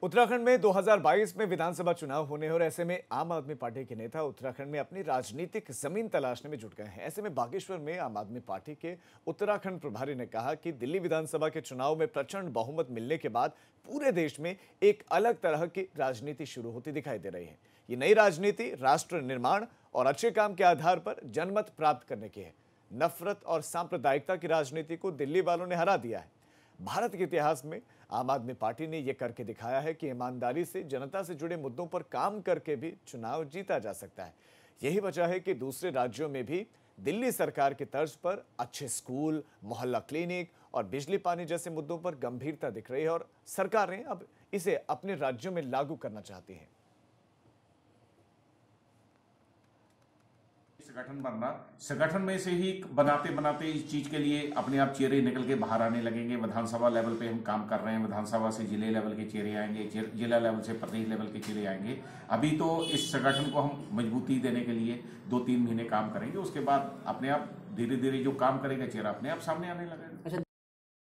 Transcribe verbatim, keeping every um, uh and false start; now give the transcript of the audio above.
उत्तराखंड में दो हज़ार बाईस में विधानसभा चुनाव होने और ऐसे में आम आदमी पार्टी के नेता उत्तराखंड में अपनी राजनीतिक जमीन तलाशने में जुट गए हैं। ऐसे में बागेश्वर में आम आदमी पार्टी के उत्तराखंड प्रभारी ने कहा कि दिल्ली विधानसभा के चुनाव में प्रचंड बहुमत मिलने के बाद पूरे देश में एक अलग तरह की राजनीति शुरू होती दिखाई दे रही है। ये नई राजनीति राष्ट्र निर्माण और अच्छे काम के आधार पर जनमत प्राप्त करने की है। नफरत और सांप्रदायिकता की राजनीति को दिल्ली वालों ने हरा दिया है। भारत के इतिहास में आम आदमी पार्टी ने यह करके दिखाया है कि ईमानदारी से जनता से जुड़े मुद्दों पर काम करके भी चुनाव जीता जा सकता है। यही वजह है कि दूसरे राज्यों में भी दिल्ली सरकार की तर्ज पर अच्छे स्कूल, मोहल्ला क्लिनिक और बिजली पानी जैसे मुद्दों पर गंभीरता दिख रही है और सरकारें अब इसे अपने राज्यों में लागू करना चाहती हैं। संगठन बनना, संगठन में से ही बनाते बनाते इस चीज के लिए अपने आप चेहरे निकल के बाहर आने लगेंगे। विधानसभा लेवल पे हम काम कर रहे हैं, विधानसभा से जिले लेवल के चेहरे आएंगे, जिला लेवल से प्रदेश लेवल के चेहरे आएंगे। अभी तो इस संगठन को हम मजबूती देने के लिए दो तीन महीने काम करेंगे, उसके बाद अपने आप धीरे धीरे जो काम करेगा चेहरा अपने आप सामने आने लगेगा।